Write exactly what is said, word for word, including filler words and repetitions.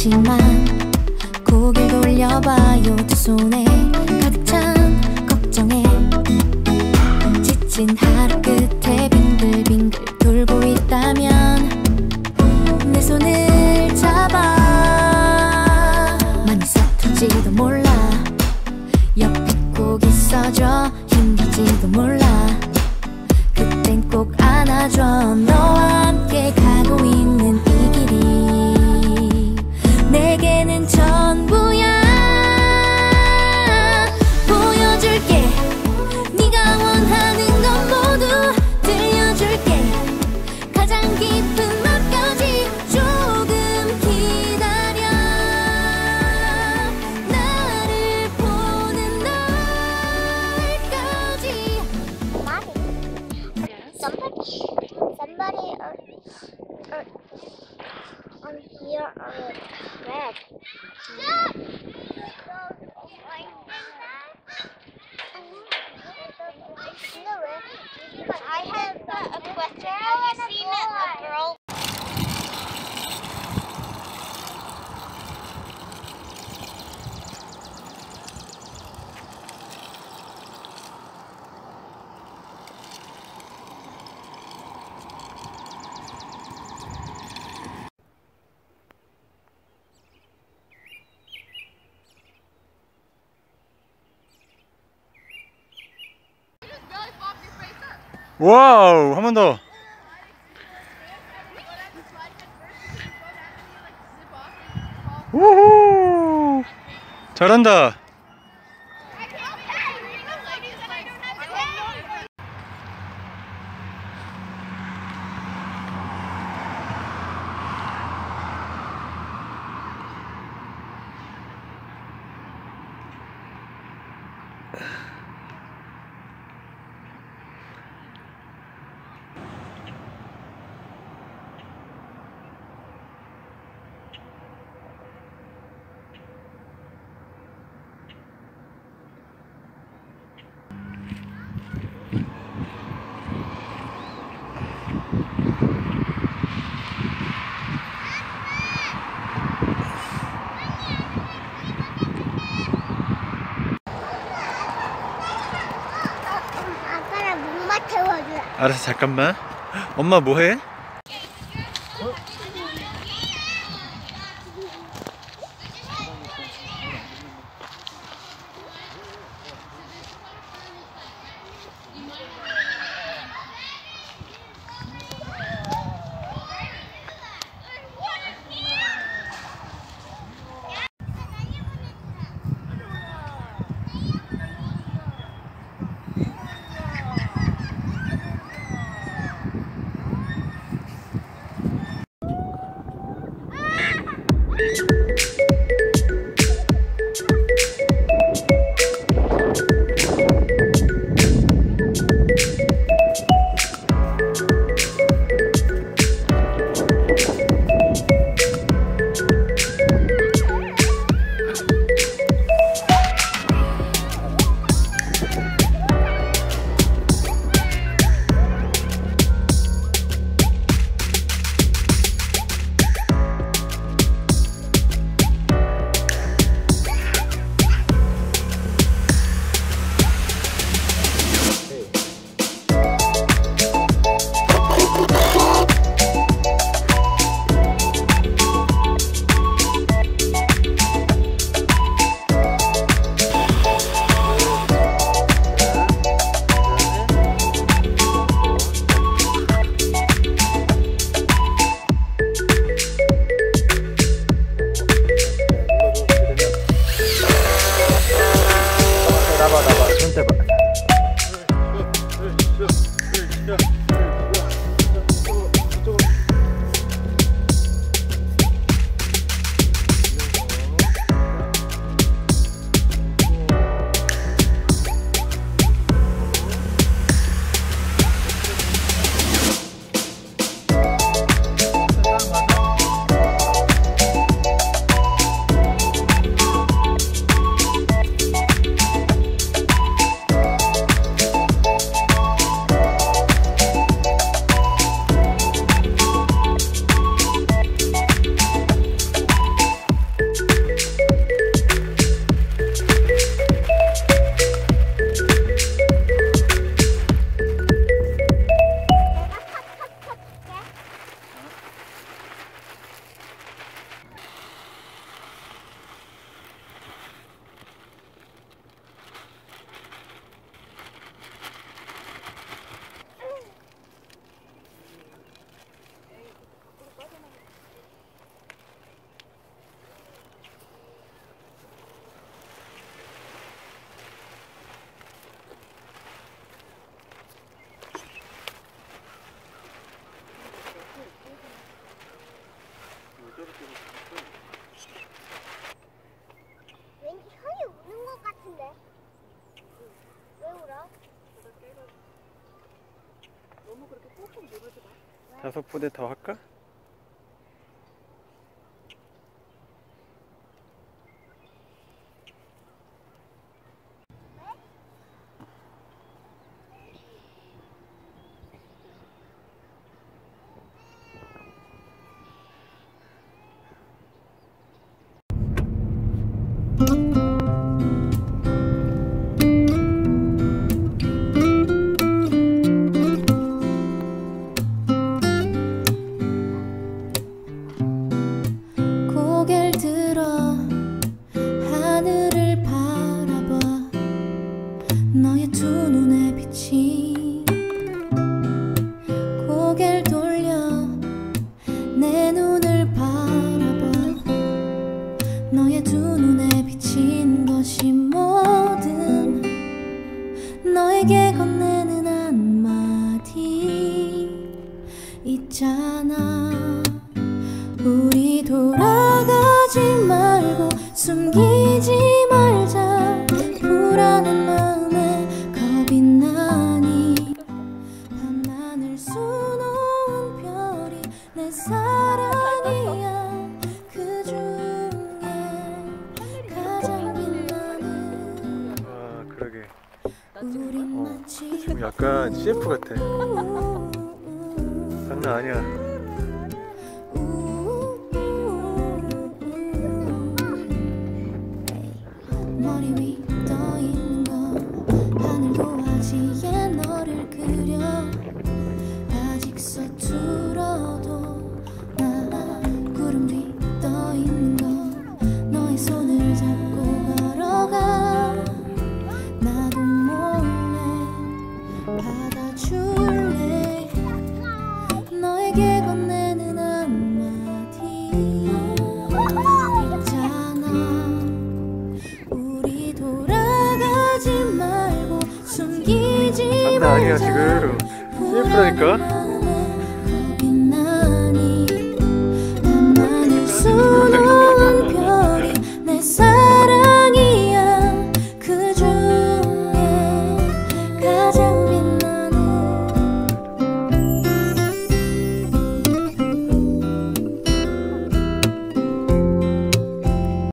않지만 고개를 돌려봐요. 두 손에 가득 찬 걱정에 지친 하루 끝에 빙글빙글 돌고 있다면 내 손을 잡아 많이 서툴지도 몰라. 옆에 꼭 있어줘. 힘들지도 몰라. 그땐 꼭 안아줘. 너와 함께 가고 있는 이 길이 내게는 전부야. 보여줄게. 네가 원하는 건 모두 들려줄게. 가장 깊은 맘까지 조금 기다려. 나를 보는 날까지. Somebody, somebody uh, uh, on here are red. Stop! I have a question. Have you seen a girl? 와우, 한 번 더. 우후, 잘한다. 알았어, 잠깐만. 엄마 뭐해? 다섯 부대 더 할까? 고개를 들어 하늘을 바라봐 너의 두 눈에 비친 고개를 돌려 내 눈을 바라봐 너의 두 눈에 비친 것이 뭐든 너에게 건네는 한마디 있잖아. 우리 돌아가지 말고 숨기지 말자. 불안한 마음에 겁이 나니 밤하늘 수놓은 별이 내 사랑이야. 그 중에 가장 빛나는 아 그러게. 우린 어, 마치 지금 약간 씨에프 같아. 장난 아니야. 머리 위 떠 있는 거 하늘도 아지에 너를 그려 아직 서툴어도 나 구름 위 떠 있는 거 너의 손을 잡고 걸어가 나도 몰래 받아줄래. 너에게 건네는 한마디 있잖아. 우리 돌아가지 말고 숨기지 장난 아니야 말자. 지금. 씨에프라니까.